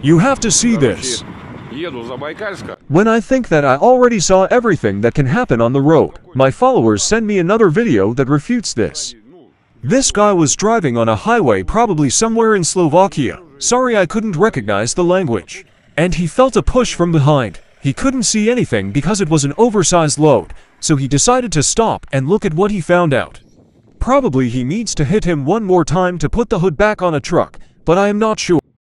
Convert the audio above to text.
You have to see this. Еду в Забайкальск. When I think that I already saw everything that can happen on the road, my followers send me another video that refutes this. This guy was driving on a highway probably somewhere in Slovakia. Sorry I couldn't recognize the language. And he felt a push from behind. He couldn't see anything because it was an oversized load, so he decided to stop and look at what he found out. Probably he needs to hit him one more time to put the hood back on a truck, but I am not sure.